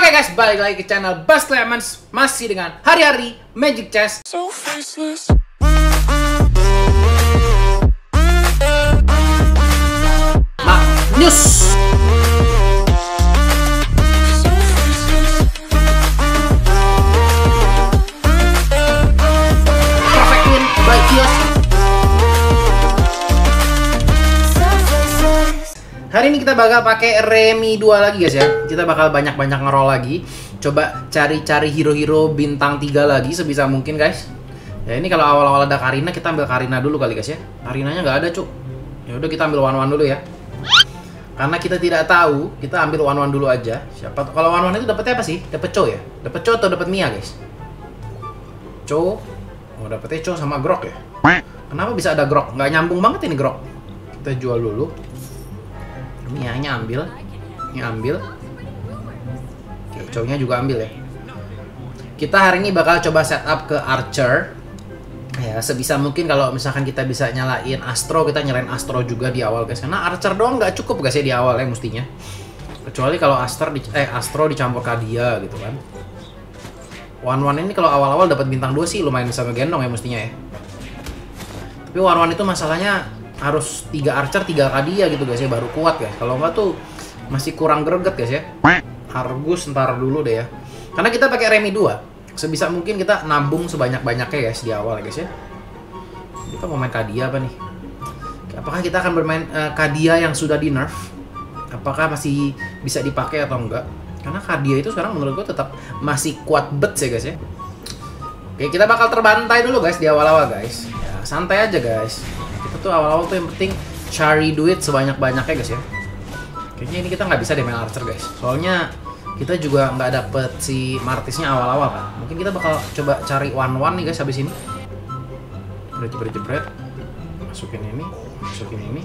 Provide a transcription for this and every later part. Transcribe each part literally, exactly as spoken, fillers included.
Oke guys, balik lagi ke channel Bas Lemons, masih dengan hari-hari Magic Chess. So faceless. News. Perfect win by Kios. Hari ini kita bakal pakai Remi dua lagi guys ya. Kita bakal banyak-banyak ngerol lagi. Coba cari-cari hero-hero bintang tiga lagi sebisa mungkin guys. Ya ini kalau awal-awal ada Karina, kita ambil Karina dulu kali guys ya. Karinanya nggak ada cuk. Ya udah kita ambil one-one dulu ya. Karena kita tidak tahu, kita ambil one-one dulu aja. Siapa tuh? Kalau one-one itu dapetnya apa sih? Dapet Cho ya? Dapet Cho atau dapet Mia guys? Cho. Oh dapetnya Cho sama Grok ya? Kenapa bisa ada Grok? Nggak nyambung banget ini Grok. Kita jual dulu. Mia-nya ambil. Ini ambil. Oke, Cho-nya juga ambil ya. Kita hari ini bakal coba setup ke Archer. Ya, sebisa mungkin kalau misalkan kita bisa nyalain Astro, kita nyalain Astro juga di awal guys. Karena Archer doang nggak cukup guys ya di awal ya mestinya. Kecuali kalau Astro di, eh Astro dicampur Kadia gitu kan. One-one ini kalau awal-awal dapat bintang dua sih lumayan bisa ngegendong ya mestinya ya. Tapi one-one itu masalahnya harus tiga Archer, tiga Kadia gitu guys ya baru kuat ya. Kalau nggak tuh masih kurang greget guys ya. Argus ntar dulu deh ya. Karena kita pakai Remi dua. Sebisa mungkin kita nabung sebanyak-banyaknya guys di awal guys ya. Kita mau main Kadia apa nih? Apakah kita akan bermain uh, Kadia yang sudah di nerf? Apakah masih bisa dipakai atau enggak? Karena Kadia itu sekarang menurut gue tetap masih kuat bet ya guys ya. Oke, kita bakal terbantai dulu guys di awal-awal guys. Ya, santai aja guys. Kita tuh awal-awal tuh yang penting cari duit sebanyak-banyaknya guys ya. Kayaknya ini kita nggak bisa deh main Archer guys. Soalnya kita juga nggak dapet si Martisnya awal-awal kan. Mungkin kita bakal coba cari one-one nih guys habis ini. Jebret-jebret. Masukin ini, masukin ini.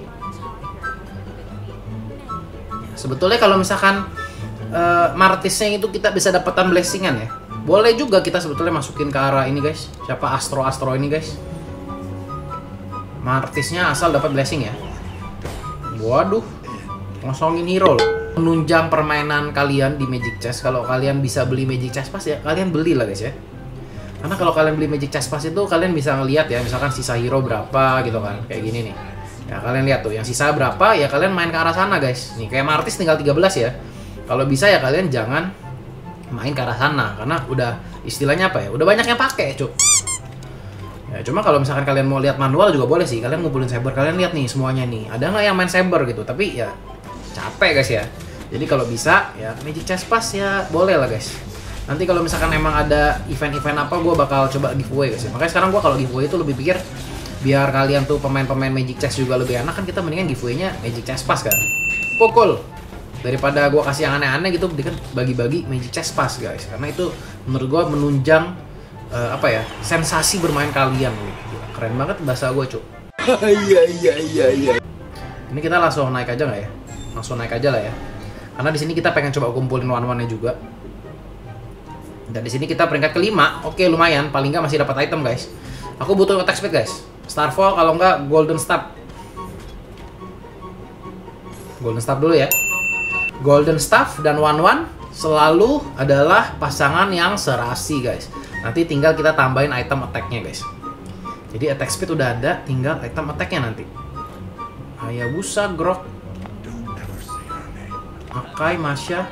Sebetulnya kalau misalkan uh, Martisnya itu kita bisa dapetan blessingan ya. Boleh juga kita sebetulnya masukin ke arah ini guys. Siapa Astro-Astro ini guys. Martisnya asal dapat blessing ya. Waduh. Ngosongin hero loh. Menunjang permainan kalian di Magic Chess. Kalau kalian bisa beli Magic Chess Pass ya kalian beli lah guys ya. Karena kalau kalian beli Magic Chess Pass itu kalian bisa ngelihat ya misalkan sisa hero berapa gitu kan. Kayak gini nih. Ya kalian lihat tuh yang sisa berapa ya kalian main ke arah sana guys. Nih kayak Martis tinggal tiga belas ya. Kalau bisa ya kalian jangan main ke arah sana karena udah istilahnya apa ya? Udah banyak yang pakai, cuk. Ya cuma kalau misalkan kalian mau lihat manual juga boleh sih. Kalian ngumpulin saber, kalian lihat nih semuanya nih. Ada nggak yang main saber gitu? Tapi ya capek guys ya. Jadi kalau bisa ya Magic Chess Pass ya boleh lah guys. Nanti kalau misalkan emang ada event-event apa gue bakal coba giveaway guys ya. Makanya sekarang gue kalau giveaway itu lebih pikir biar kalian tuh pemain-pemain Magic Chess juga lebih enak kan kita mendingan giveaway-nya Magic Chess Pass kan. Pukul. Daripada gue kasih yang aneh-aneh gitu mendingan bagi-bagi Magic Chess Pass guys. Karena itu menurut gue menunjang uh, apa ya sensasi bermain kalian. Keren banget bahasa gue cuk. Iya iya iya iya. Ini kita langsung naik aja nggak ya? Langsung naik aja lah ya. Karena di sini kita pengen coba kumpulin one-one-nya juga. Dan di sini kita peringkat kelima. Oke, lumayan. Paling nggak masih dapat item, guys. Aku butuh attack speed, guys. Starfall kalau nggak Golden Staff. Golden Staff dulu ya. Golden Staff dan one-one selalu adalah pasangan yang serasi, guys. Nanti tinggal kita tambahin item attack-nya, guys. Jadi attack speed udah ada, tinggal item attack-nya nanti. Hayabusa, Grok, Akai, Masya,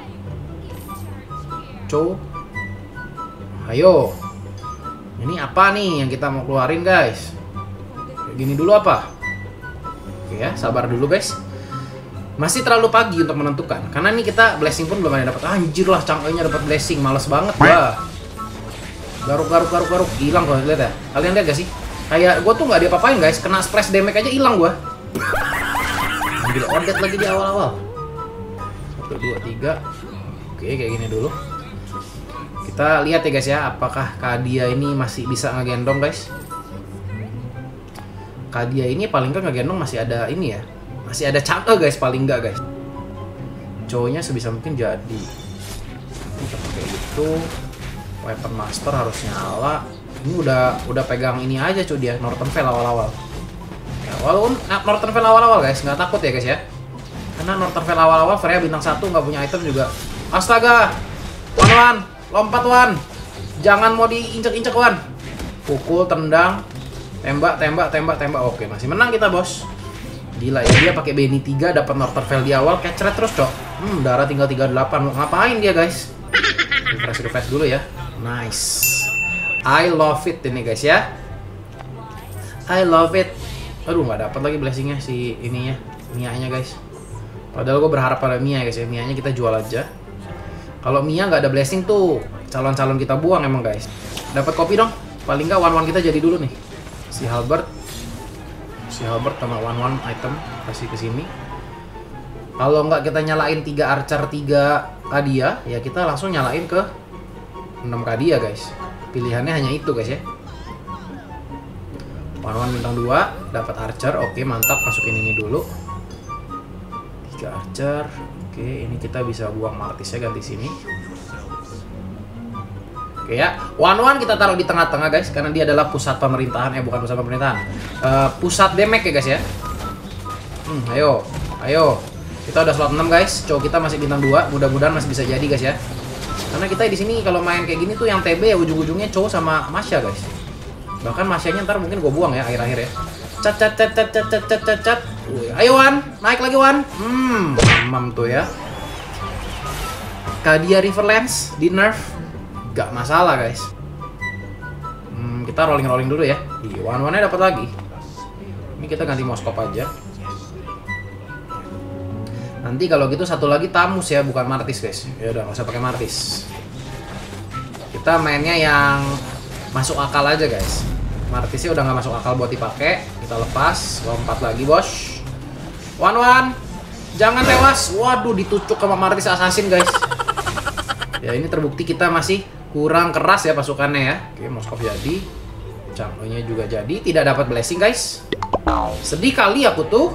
Cho. Ayo. Ini apa nih yang kita mau keluarin guys? Kayak gini dulu apa? Oke ya, sabar dulu guys. Masih terlalu pagi untuk menentukan. Karena ini kita blessing pun belum ada dapat. Anjir lah, cangkainya dapat blessing. Males banget gua. Garuk garuk garuk garuk hilang kok lihat ya. Kalian lihat gak sih? Kayak gua tuh nggak diapa-apain guys. Kena splash damage aja hilang gua. Ambil ordet lagi di awal-awal. dua, tiga. Oke, kayak gini dulu. Kita lihat ya guys ya, apakah Kadia ini masih bisa ngegendong guys. Kadia ini paling nggak ngegendong masih ada ini ya. Masih ada cangkel guys, paling nggak guys. Cowoknya sebisa mungkin jadi. Kita pakai itu. Weapon Master harus nyala. Ini udah udah pegang ini aja cuy dia, Northern Veil awal-awal. Ya, walaupun nah, Northern Veil awal-awal guys, nggak takut ya guys ya. Karena Northern Veil awal-awal Freya bintang satu nggak punya item juga. Astaga, Wan Wan, lompat Wan. Jangan mau diinjek-injek Wan. Pukul, tendang, tembak, tembak, tembak, tembak. Oke, masih menang kita, bos. Gila ya, dia pakai Benny tiga, dapat Northern Veil di awal, kecret terus, Cok. Hmm, darah tinggal tiga puluh delapan. Mau ngapain dia, guys? Refresh refresh dulu ya. Nice. I love it ini, guys ya. I love it. Aduh, nggak dapat lagi blessingnya si ininya, Mia-nya, guys. Padahal gue berharap pada Mia, guys ya. Mia-nya kita jual aja. Kalau Mia nggak ada blessing tuh, calon-calon kita buang emang, guys. Dapat kopi dong. Paling nggak one one kita jadi dulu nih. Si Halbert, si Halbert sama one one item kasih ke sini. Kalau nggak kita nyalain tiga archer, tiga Kadia, ya kita langsung nyalain ke enam Kadia, guys. Pilihannya hanya itu, guys ya. one one bintang dua, dapat archer. Oke, mantap, masukin ini dulu. tiga archer. Oke, ini kita bisa buang Martisnya, ganti sini. Oke ya, one one kita taruh di tengah-tengah, guys, karena dia adalah pusat pemerintahan, eh bukan pusat pemerintahan, uh, pusat damage ya, guys ya. Hmm, ayo, ayo, kita udah slot enam, guys. Cow kita masih bintang dua, mudah-mudahan masih bisa jadi, guys ya. Karena kita di sini kalau main kayak gini tuh yang T B ya ujung-ujungnya Cow sama Masya, guys. Bahkan Masyanya ntar mungkin gue buang ya akhir-akhir ya. Cat cat cat cat cat cat cat cat cat. Ayo Wan, naik lagi Wan. Hmm, mamam tuh ya. Kadia Riverlands di nerf. Gak masalah, guys. Hmm, kita rolling-rolling dulu ya. Di one one-nya dapat lagi. Ini kita ganti Moskop aja. Nanti kalau gitu satu lagi Tamus ya, bukan Martis, guys. Ya udah, nggak usah pakai Martis. Kita mainnya yang masuk akal aja, guys. Martisnya udah nggak masuk akal buat dipakai. Kita lepas, lompat lagi, bos. one one, jangan tewas. Waduh, ditucuk sama Martis Assassin, guys. Ya ini terbukti kita masih kurang keras ya pasukannya ya. Oke, Moskov jadi, Chang'e-nya juga jadi, tidak dapat blessing, guys. Sedih kali aku tuh.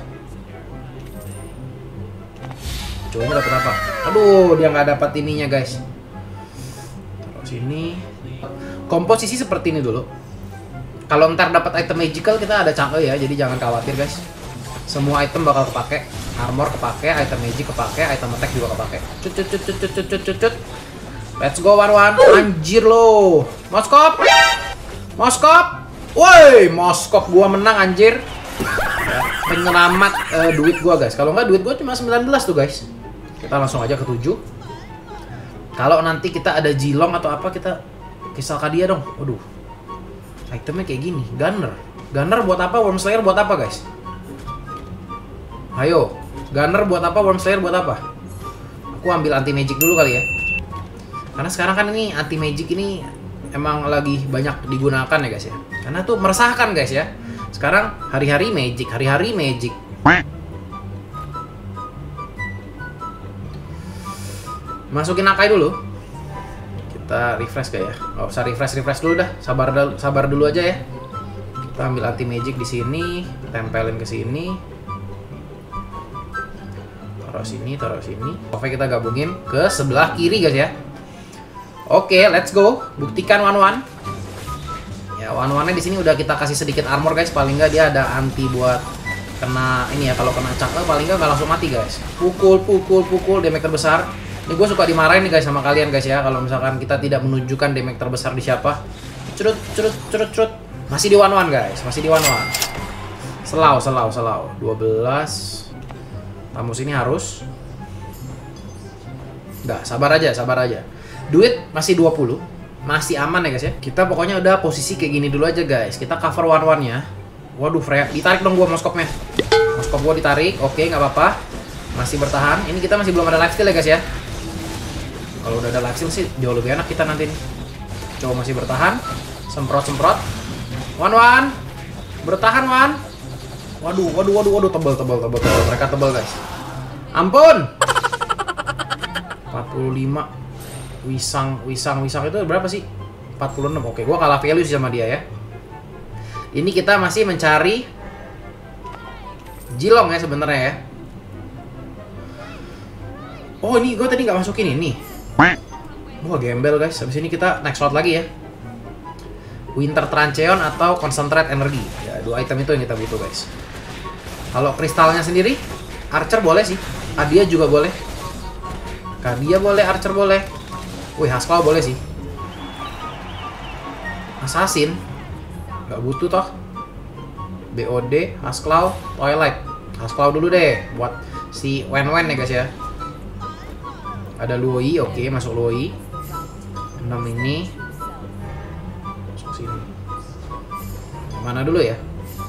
Coba dapat apa? Aduh, dia nggak dapat ininya, guys. Taruh sini. Komposisi seperti ini dulu. Kalau ntar dapat item magical kita ada Chang'e ya, jadi jangan khawatir, guys. Semua item bakal kepake. Armor kepake, item magic kepake, item attack juga kepake. Cut cut cut cut cut cut cut cut. Let's go one one. Anjir lo. Moskop. Moskop. Woi, Moskop gua menang, anjir. Ya, penyelamat uh, duit gua, guys. Kalau nggak duit gua cuma sembilan belas tuh, guys. Kita langsung aja ke tujuh. Kalau nanti kita ada Jilong atau apa, kita kisah Kadia dong. Waduh. Itemnya kayak gini. Gunner. Gunner buat apa? Worm Slayer buat apa, guys? Ayo. Gunner buat apa? Worm Slayer buat apa? Aku ambil anti magic dulu kali ya. Karena sekarang kan ini anti magic ini emang lagi banyak digunakan ya, guys ya. Karena tuh meresahkan, guys ya. Sekarang hari-hari magic, hari-hari magic. Masukin Akai dulu. Kita refresh kayak ya. Nggak usah refresh refresh dulu dah. Sabar sabar dulu aja ya. Kita ambil anti magic di sini, tempelin ke sini. Taruh sini, taruh sini. Oke, kita gabungin ke sebelah kiri, guys ya. Oke, let's go. Buktikan one one. Ya, one one-nya di sini udah kita kasih sedikit armor, guys. Paling nggak dia ada anti buat kena ini ya. Kalau kena Chang'e paling nggak nggak langsung mati, guys. Pukul, pukul, pukul. Damage terbesar. Ini gue suka dimarahin nih, guys, sama kalian, guys ya. Kalau misalkan kita tidak menunjukkan damage terbesar di siapa. Curut, curut, curut, curut. Masih di one one, guys. Masih di one one. Selau, selau, selau. dua belas. Tamus ini harus. Nggak, sabar aja, sabar aja. Duit masih dua puluh. Masih aman ya, guys ya. Kita pokoknya udah posisi kayak gini dulu aja, guys. Kita cover one one-nya. Waduh, Freya. Ditarik dong gua Moskopnya. Moskop gua ditarik. Oke, nggak apa-apa. Masih bertahan. Ini kita masih belum ada lifesteal ya, guys ya. Kalau udah ada lifesteal sih jauh lebih enak kita nanti. Coba masih bertahan. Semprot-semprot. one one. Bertahan, one. Waduh, waduh, waduh, waduh. Tebel, tebel, tebel, tebel. Mereka tebel, guys. Ampun. empat puluh lima. Wisang, Wisang, Wisang itu berapa sih? empat puluh enam. Oke, gua kalah value sih sama dia ya. Ini kita masih mencari Jilong ya sebenarnya ya. Oh, ini gua tadi nggak masukin ini. Wah, gembel, guys. Habis ini kita next slot lagi ya. Winter Trancheon atau Concentrate Energy. Ya, dua item itu yang kita butuh, guys. Kalau kristalnya sendiri, Archer boleh sih. Kadia juga boleh. Kadia boleh, Archer boleh. Wih, Haskell boleh sih. Assassin nggak butuh toh. B O D, Haskell, Twilight. Haskell dulu deh buat si Wen Wen ya guys ya. Ada Luoi, oke masuk Luoi. enam ini masuk sini. Mana dulu ya?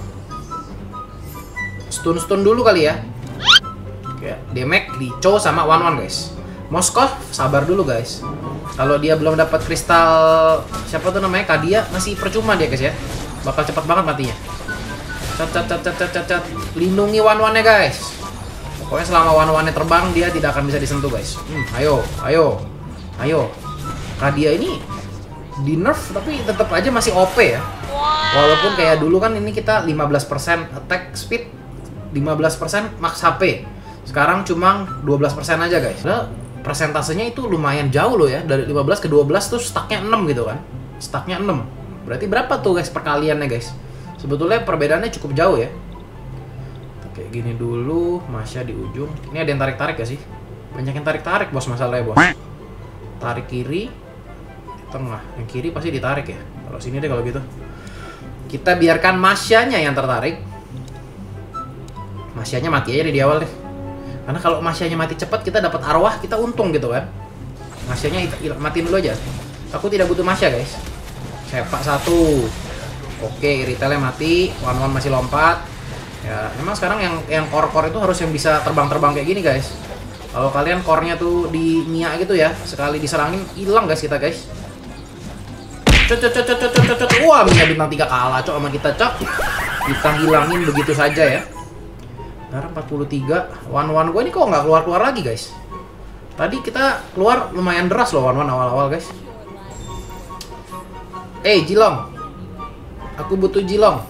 Stun-stun dulu kali ya. Oke, Demek di Cho sama Wan Wan guys. Moskov sabar dulu guys. Kalau dia belum dapat kristal siapa tuh namanya Kadia masih percuma dia guys ya. Bakal cepat banget matinya. Cat cat cat cat cat cat. Lindungi Wan Wan-nya guys. Pokoknya selama Wan Wan-nya terbang dia tidak akan bisa disentuh guys. Hmm, ayo, ayo. Ayo. Kadia ini di nerf tapi tetap aja masih O P ya. Walaupun kayak dulu kan ini kita lima belas persen attack speed, lima belas persen max H P. Sekarang cuma dua belas persen aja guys. Nah, persentasenya itu lumayan jauh loh ya. Dari lima belas ke dua belas tuh stucknya enam gitu kan. Stucknya enam. Berarti berapa tuh guys perkaliannya guys? Sebetulnya perbedaannya cukup jauh ya. Kayak gini dulu, Masya di ujung. Ini ada yang tarik-tarik gak sih? Banyak yang tarik-tarik bos masalahnya bos. Tarik kiri, tengah. Yang kiri pasti ditarik ya. Kalau sini deh kalau gitu. Kita biarkan Masyanya yang tertarik. Masyanya mati aja di awal deh. Karena kalau Masyanya mati cepat kita dapat arwah, kita untung gitu kan. Masyanya matiin dulu aja. Aku tidak butuh Masya guys. Sepak satu. Oke, retailnya mati, Wan Wan masih lompat. Ya, memang sekarang yang yang core-core itu harus yang bisa terbang-terbang kayak gini, guys. Kalau kalian core-nya tuh di Mia gitu ya, sekali diserangin hilang guys kita, guys. Cot cot cot cot cot cot. Wah, Mia bintang tiga kalah, cok sama kita, cok. Kita hilangin begitu saja ya. Darah empat puluh tiga. Wan Wan gue ini kok nggak keluar-keluar lagi, guys. Tadi kita keluar lumayan deras loh Wan Wan awal-awal, guys. Eh, hey, Jilong. Aku butuh Jilong.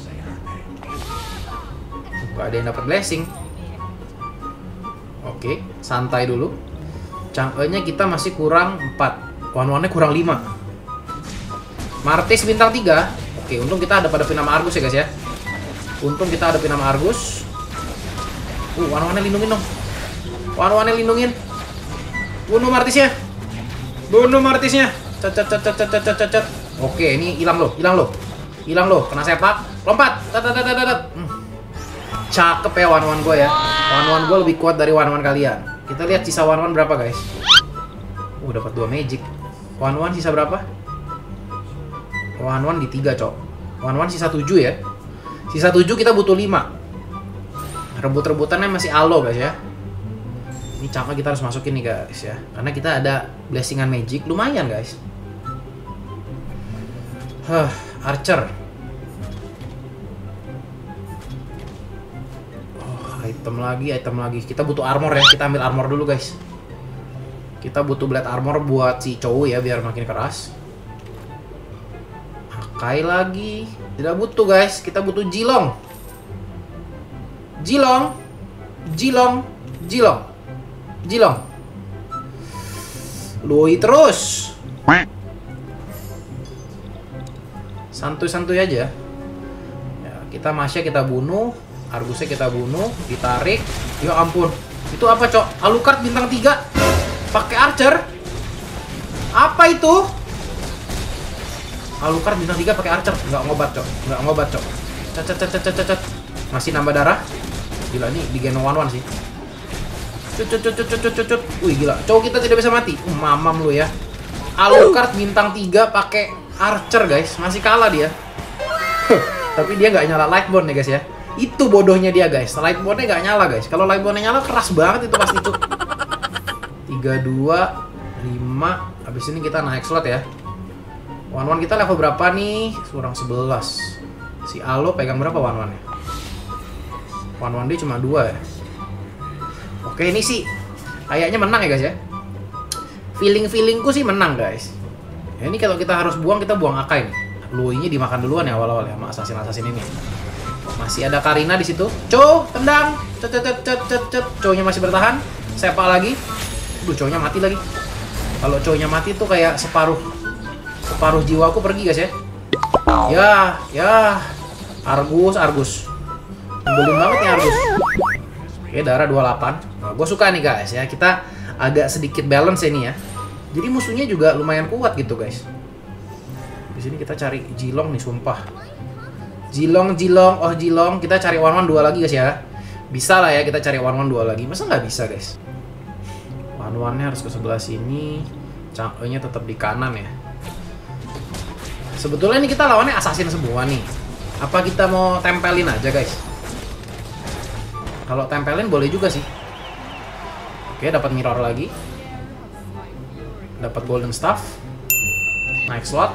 Gak ada yang dapat blessing. Oke, santai dulu. Chang'e-nya kita masih kurang empat. Wan-Wan-nya kurang lima. Martis bintang tiga. Oke, untung kita ada pada nama Argus ya guys ya. Untung kita ada nama Argus. Uh, Wan-Wan-nya lindungin dong. Wan-Wan-nya lindungin. Bunuh Martisnya. Bunuh Martisnya. Cet cet cet cet cet cet cet. Oke, ini hilang loh, hilang loh. Hilang loh, kena sepak, lompat, tat-tat-tat-tat. Hmm. Cakep ya Wan Wan gue ya. Wan Wan gue lebih kuat dari Wan Wan kalian. Kita lihat sisa Wan Wan berapa guys. Uh, dapat dua magic. Wan Wan sisa berapa? Wan Wan di tiga cok. Wan Wan sisa tujuh ya. Sisa tujuh kita butuh lima. Rebut-rebutannya masih alo guys ya. Ini cakep kita harus masukin nih guys ya. Karena kita ada blessingan magic lumayan guys. Huh, Archer. Oh, item lagi, item lagi. Kita butuh armor ya. Kita ambil armor dulu, guys. Kita butuh blade armor buat si cowok ya, biar makin keras. Hakai lagi. Tidak butuh, guys. Kita butuh Jilong. Jilong. Jilong. Jilong. Jilong. Lui terus. Santuy-santuy aja. Ya, kita Masya kita bunuh, Argusnya kita bunuh, ditarik. Ya ampun. Itu apa, Cok? Alucard bintang tiga pakai Archer. Apa itu? Alucard bintang tiga pakai Archer. Nggak ngobat, Cok. Nggak ngobat, Cok. Cet cet cet cet cet. Masih nambah darah. Gila nih di Gen one one sih. Cut cut cut cut cut cut. Wih, gila. Cowok kita tidak bisa mati. Uh, mamam lu ya. Alucard bintang tiga pakai Archer guys, masih kalah dia. Tapi dia nggak nyala Lightbone ya guys ya. Itu bodohnya dia guys. Lightbone-nya nggak nyala guys. Kalau Lightbone-nya nyala keras banget itu pasti tuh. tiga dua lima. Habis ini kita naik slot ya. Wan Wan kita level berapa nih? Kurang sebelas. Si Alo pegang berapa Wan Wan-nya? Wan Wan dia cuma dua ya. Oke, ini sih kayaknya menang ya guys ya. Feeling-feelingku sih menang guys. Ya, ini kalau kita harus buang, kita buang Akai nih. Lui-nya dimakan duluan ya awal-awal ya sama assassin-assassin ini. Masih ada Karina di situ. Cho, tendang. Cet cet cet cet cet. Cho-nya masih bertahan. Sepak lagi. Duh, Cho-nya mati lagi. Kalau Cho-nya mati tuh kayak separuh separuh jiwaku pergi guys ya. Ya, ya. Argus, Argus. Belum banget nih Argus. Oke, darah dua puluh delapan. Nah, gue suka nih guys ya. Kita agak sedikit balance ini ya. Jadi musuhnya juga lumayan kuat gitu guys. Di sini kita cari Jilong nih, sumpah. Jilong, Jilong, oh Jilong. Kita cari one one dua lagi guys ya. Bisa lah ya kita cari one one dua lagi. Masa nggak bisa guys? one one-nya harus ke sebelah sini. Cangkehnya tetap di kanan ya. Sebetulnya ini kita lawannya assassin semua nih. Apa kita mau tempelin aja guys? Kalau tempelin boleh juga sih. Oke, dapat mirror lagi. Dapat golden staff. Naik slot.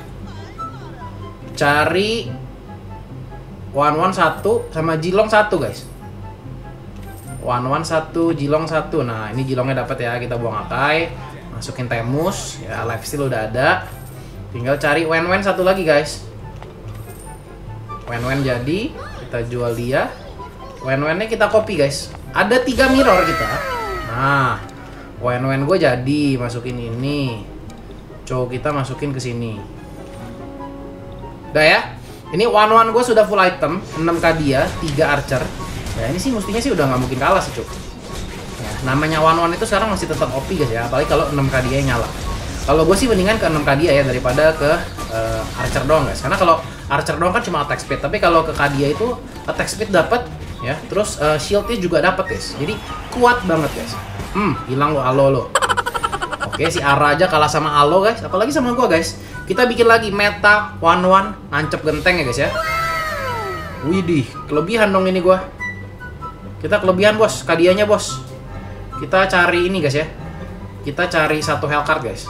Cari one one satu sama Jilong satu guys. one one satu, Jilong satu. Nah, ini Jilongnya dapat ya. Kita buang Akai, masukin Temus, ya lifesteal udah ada. Tinggal cari Wen Wen satu lagi guys. Wen Wen jadi, kita jual dia. Wen Wennya kita copy guys. Ada tiga mirror kita. Nah, Wen Wen gue jadi masukin ini. Cow kita masukin ke sini. Udah ya. Ini one one gue sudah full item, enam K dia, tiga archer. Ya ini sih mestinya sih udah nggak mungkin kalah sih cuk. Ya, namanya one one itu sekarang masih tetap O P guys ya, apalagi kalau enam K dia nyala. Kalau gue sih mendingan ke enam K dia ya daripada ke uh, archer doang guys. Karena kalau archer doang kan cuma attack speed, tapi kalau ke K dia itu attack speed dapat ya, terus uh, shieldnya juga dapat guys. Jadi kuat banget guys. Hmm, hilang lo Alo lo. Oke, si Ara aja kalah sama Alo guys, apalagi sama gua guys. Kita bikin lagi meta one one nancep genteng ya guys ya. Widih, kelebihan dong ini gua. Kita kelebihan bos, kadianya bos. Kita cari ini guys ya. Kita cari satu hellcard guys.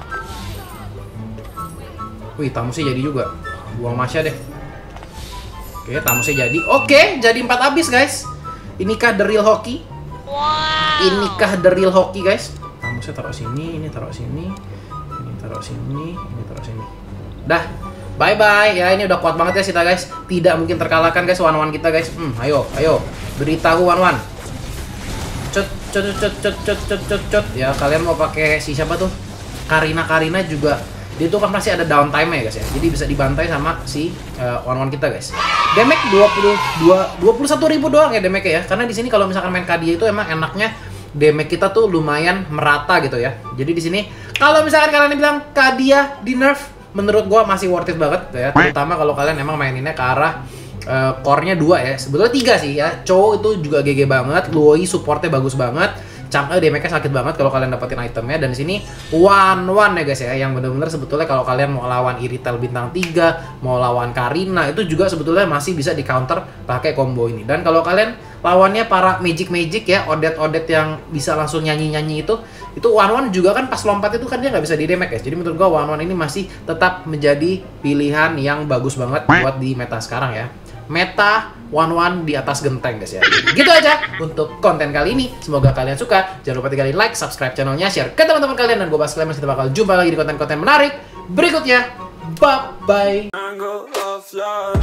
Wih, tamusnya jadi juga. Buang Masya deh. Oke, tamusnya jadi. Oke, jadi empat habis guys. Inikah the real hoki? Wow. Inikah the real hoki guys? Tamusnya taruh sini, ini taruh sini, ini taruh sini, ini taruh sini. Dah, bye bye ya. Ini udah kuat banget ya kita guys. Tidak mungkin terkalahkan guys one one kita guys. Hmm, ayo, ayo, beritahu one one. Cut, cut, cut, cut, cut, cut, cut, cut. Ya kalian mau pakai si siapa tuh? Karina, Karina juga. Dia tuh kan pasti ada downtime ya guys ya. Jadi bisa dibantai sama si uh, one one kita guys. Damage dua puluh dua, dua puluh satu ribu doang ya damage ya. Karena di sini kalau misalkan main Kadia itu emang enaknya damage kita tuh lumayan merata gitu ya. Jadi di sini kalau misalkan kalian bilang Kadia di nerf, menurut gua masih worth it banget ya. Terutama kalau kalian emang maininnya ke arah uh, core-nya dua ya. Sebetulnya tiga sih ya. Chow itu juga G G banget, Luoi supportnya bagus banget. Chang'e damage-nya sakit banget kalau kalian dapetin itemnya. Dan di sini one one ya guys ya, yang bener-bener sebetulnya kalau kalian mau lawan Iritel bintang tiga, mau lawan Karina, itu juga sebetulnya masih bisa di counter pakai combo ini. Dan kalau kalian lawannya para magic-magic ya, odet-odet yang bisa langsung nyanyi-nyanyi itu, itu one one juga kan pas lompat itu kan dia nggak bisa di damage guys. Jadi menurut gua one one ini masih tetap menjadi pilihan yang bagus banget buat di meta sekarang ya. Meta one one di atas genteng guys ya. Gitu aja untuk konten kali ini. Semoga kalian suka. Jangan lupa tinggalin like, subscribe channelnya, share ke teman-teman kalian. Dan gue Bas Clemens, kita bakal jumpa lagi di konten-konten menarik berikutnya. Bye-bye.